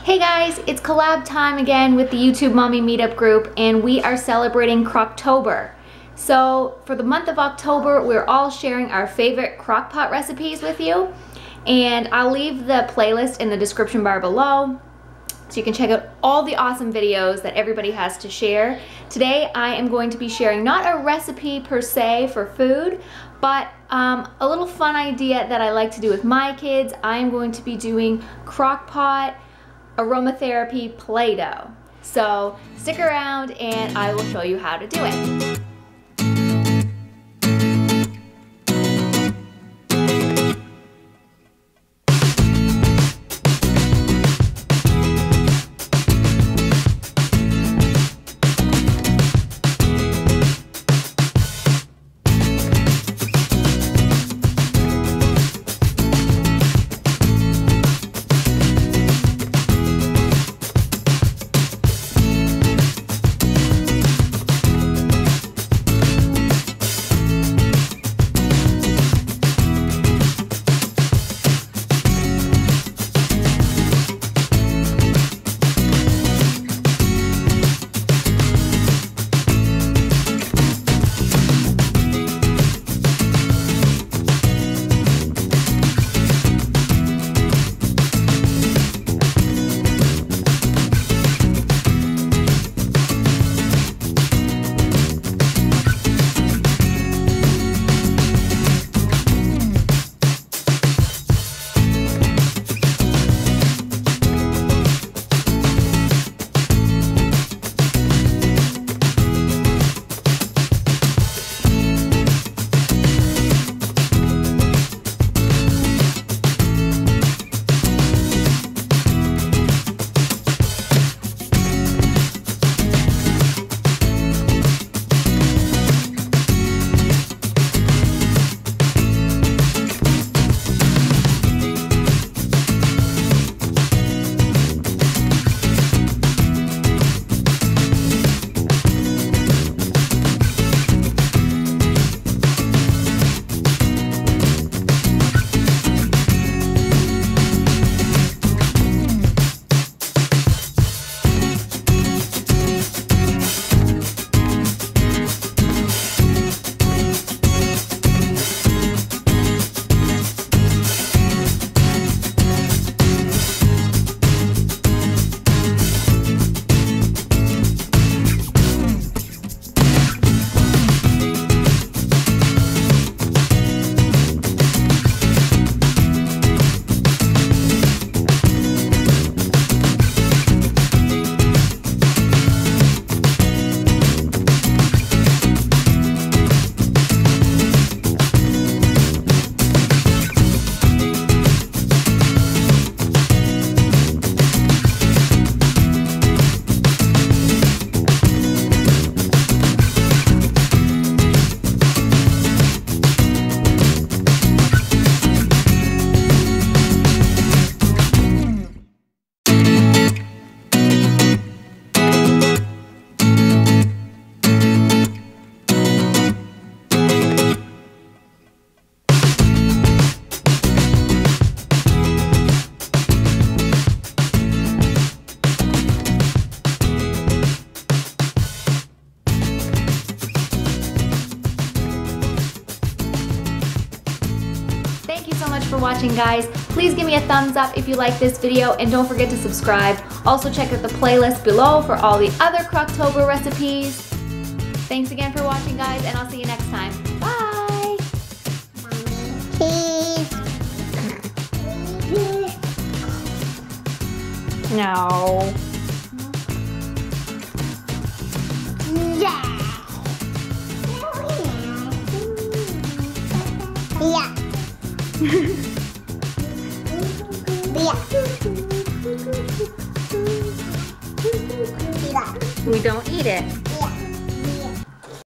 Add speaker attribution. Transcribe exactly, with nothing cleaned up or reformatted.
Speaker 1: Hey guys, it's collab time again with the YouTube Mommy Meetup group, and we are celebrating Croctober. So for the month of October, we're all sharing our favorite crock pot recipes with you, and I'll leave the playlist in the description bar below so you can check out all the awesome videos that everybody has to share. Today I am going to be sharing not a recipe per se for food, but um, a little fun idea that I like to do with my kids. I am going to be doing crock pot aromatherapy Play-Doh. So stick around and I will show you how to do it. For watching, guys. Please give me a thumbs up if you like this video, and don't forget to subscribe. Also check out the playlist below for all the other Croctober recipes. Thanks again for watching, guys, and I'll see you next time. Bye! No.
Speaker 2: Yeah. Yeah.
Speaker 1: We don't eat it.